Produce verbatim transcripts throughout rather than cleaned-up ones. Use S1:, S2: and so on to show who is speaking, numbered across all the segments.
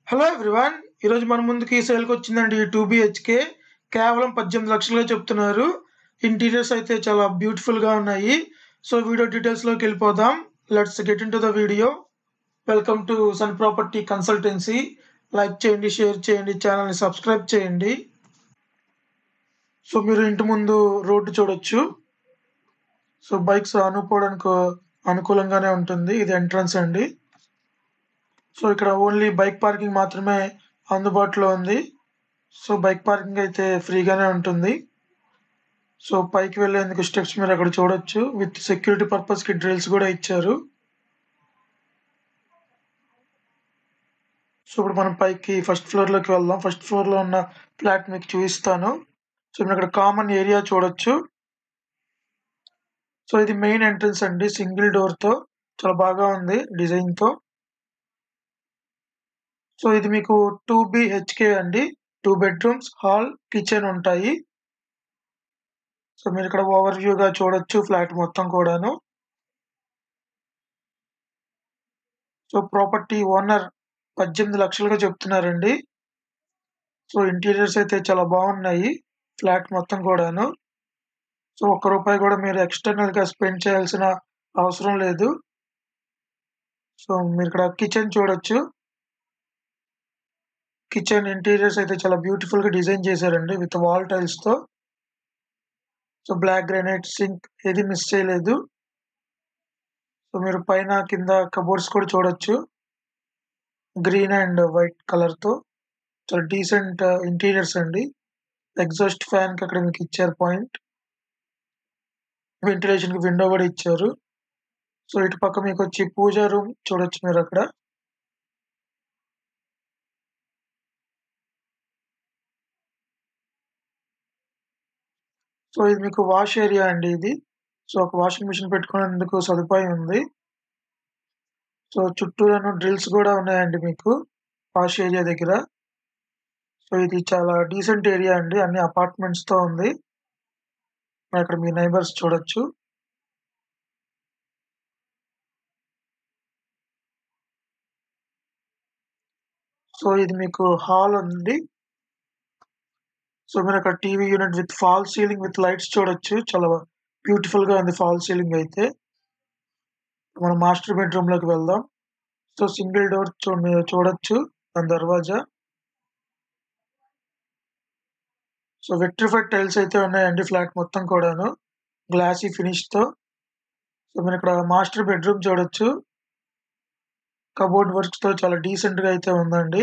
S1: Hello everyone ఈరోజు మన ముందుకి సేల్కి వచ్చిందండి టూ బిహెచ్కే కేవలం పద్దెనిమిది లక్షలుగా చెప్తున్నారు. ఇంటీరియర్స్ అయితే చాలా బ్యూటిఫుల్గా ఉన్నాయి. సో వీడియో డీటెయిల్స్లోకి వెళ్ళిపోదాం. Let's get in to the video. Welcome to sun property consultancy. Like చేయండి, షేర్ చేయండి, ఛానల్ని సబ్స్క్రైబ్ చేయండి. సో మీరు ఇంటి ముందు రోడ్డు చూడొచ్చు. సో బైక్స్ ఆనుకోవడానికి అనుకూలంగానే ఉంటుంది. ఇది ఎంట్రన్స్ అండి. సో ఇక్కడ ఓన్లీ బైక్ పార్కింగ్ మాత్రమే అందుబాటులో ఉంది. సో బైక్ పార్కింగ్ అయితే ఫ్రీగానే ఉంటుంది. సో పైకి వెళ్ళేందుకు స్టెప్స్ మీరు అక్కడ చూడొచ్చు. విత్ సెక్యూరిటీ పర్పస్కి డ్రిల్స్ కూడా ఇచ్చారు. సో ఇప్పుడు మనం పైకి ఫస్ట్ ఫ్లోర్లోకి వెళ్దాం. ఫస్ట్ ఫ్లోర్లో ఉన్న ఫ్లాట్ మీకు చూపిస్తాను. సో మీరు అక్కడ కామన్ ఏరియా చూడొచ్చు. సో ఇది మెయిన్ ఎంట్రన్స్ అండి, సింగిల్ డోర్తో చాలా బాగా ఉంది డిజైన్తో. సో ఇది మీకు టూ బిహెచ్కే అండి. టూ బెడ్రూమ్స్, హాల్, కిచెన్ ఉంటాయి. సో మీరు ఇక్కడ ఓవర్ వ్యూగా చూడొచ్చు ఫ్లాట్ మొత్తం కూడాను. సో ప్రాపర్టీ ఓనర్ పద్దెనిమిది లక్షలుగా చెప్తున్నారండి. సో ఇంటీరియర్స్ అయితే చాలా బాగున్నాయి ఫ్లాట్ మొత్తం కూడాను. సో ఒక్క రూపాయి కూడా మీరు ఎక్స్టర్నల్గా స్పెండ్ చేయాల్సిన అవసరం లేదు. సో మీరు ఇక్కడ కిచెన్ చూడొచ్చు. కిచెన్ ఇంటీరియర్స్ అయితే చాలా బ్యూటిఫుల్ గా డిజైన్ చేశారండి విత్ వాల్ టైల్స్ తో. సో బ్లాక్ గ్రానైట్ సింక్ ఏది మిస్ చేయలేదు. సో మీరు పైన కింద కబోర్డ్స్ కూడా చూడొచ్చు, గ్రీన్ అండ్ వైట్ కలర్ తో. చాలా డీసెంట్ ఇంటీరియర్స్ అండి. ఎగ్జాస్ట్ ఫ్యాన్ కి అక్కడ మీకు ఇచ్చారు పాయింట్. వెంటిలేషన్ కి విండో కూడా ఇచ్చారు. సో ఇటు పక్క మీకు వచ్చి పూజా రూమ్ చూడొచ్చు మీరు అక్కడ. సో ఇది మీకు వాష్ ఏరియా అండి ఇది. సో ఒక వాషింగ్ మిషన్ పెట్టుకునేందుకు సదుపాయం ఉంది. సో చుట్టూరాను డ్రిల్స్ కూడా ఉన్నాయండి మీకు వాష్ ఏరియా దగ్గర. సో ఇది చాలా డీసెంట్ ఏరియా అండి, అన్ని అపార్ట్మెంట్స్ తో ఉంది. అక్కడ మీ నైబర్స్ చూడొచ్చు. సో ఇది మీకు హాల్ ఉంది. సో మీరు అక్కడ TV unit with fall ceiling with lights చూడొచ్చు. చాలా బ్యూటిఫుల్ గా ఉంది ఫాల్ సీలింగ్ అయితే. మనం మాస్టర్ బెడ్రూమ్ లోకి వెళ్దాం. సో సింగిల్ డోర్ చూ మీరు చూడొచ్చు దాని దర్వాజా. సో విట్రిఫైడ్ టైల్స్ అయితే ఉన్నాయండి ఫ్లాట్ మొత్తం కూడాను, గ్లాసీ ఫినిష్ తో. సో మీరు ఇక్కడ మాస్టర్ బెడ్రూమ్ చూడొచ్చు. కబోర్డ్ వర్క్స్ తో చాలా డీసెంట్ గా అయితే ఉందండి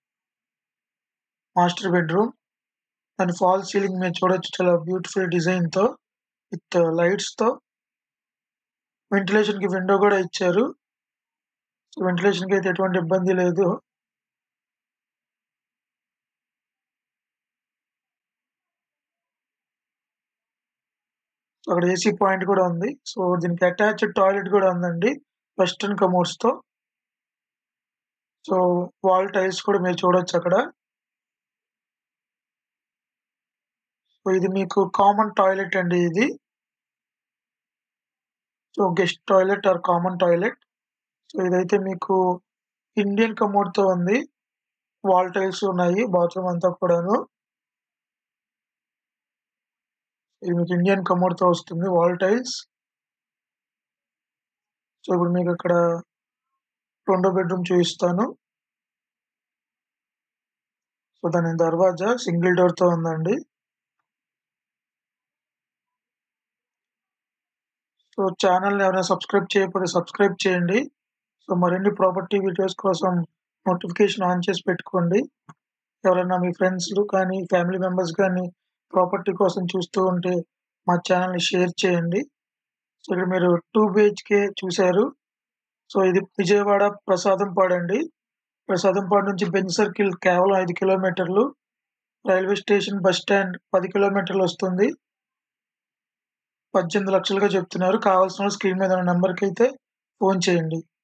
S1: మాస్టర్ బెడ్రూమ్. దాని ఫాల్ సీలింగ్ మీరు చూడొచ్చు, చాలా బ్యూటిఫుల్ డిజైన్ తో విత్ లైట్స్ తో. వెంటిలేషన్ కి విండో కూడా ఇచ్చారు. సో వెంటిలేషన్ కి అయితే ఎటువంటి ఇబ్బంది లేదు. అక్కడ ఏసీ పాయింట్ కూడా ఉంది. సో దీనికి అటాచ్డ్ టాయిలెట్ కూడా ఉందండి వెస్టర్న్ కమోడ్స్ తో. సో వాల్ టైల్స్ కూడా మీరు చూడొచ్చు అక్కడ. సో ఇది మీకు కామన్ టాయిలెట్ అండి ఇది. So guest toilet or common toilet. So ఇదైతే మీకు ఇండియన్ కమోడ్ తో ఉంది. వాల్ టైల్స్ ఉన్నాయి బాత్రూమ్ అంతా కూడాను. ఇది మీకు ఇండియన్ కమోడ్ తో వస్తుంది వాల్ టైల్స్. సో ఇప్పుడు మీకు అక్కడ రెండో బెడ్రూమ్ చూపిస్తాను. సో దాని దర్వాజా సింగిల్ డోర్ తో ఉందండి. సో ఛానల్ని ఎవరైనా సబ్స్క్రైబ్ చేయకపోతే సబ్స్క్రైబ్ చేయండి. సో మరిన్ని ప్రాపర్టీ వీడియోస్ కోసం నోటిఫికేషన్ ఆన్ చేసి పెట్టుకోండి. ఎవరైనా మీ ఫ్రెండ్స్ కానీ ఫ్యామిలీ మెంబర్స్ కానీ ప్రాపర్టీ కోసం చూస్తూ ఉంటే మా ఛానల్ని షేర్ చేయండి. సో ఇక్కడ మీరు టూ బిహెచ్కే చూశారు. సో ఇది విజయవాడ ప్రసాదంపాడు అండి. ప్రసాదంపాడు నుంచి బెంజ్ సర్కిల్ కేవలం ఐదు కిలోమీటర్లు, రైల్వే స్టేషన్ బస్ స్టాండ్ పది కిలోమీటర్లు వస్తుంది. పద్దెనిమిది లక్షలుగా చెప్తున్నారు. కావాల్సిన స్క్రీన్ మీద ఉన్న నెంబర్కి అయితే ఫోన్ చేయండి.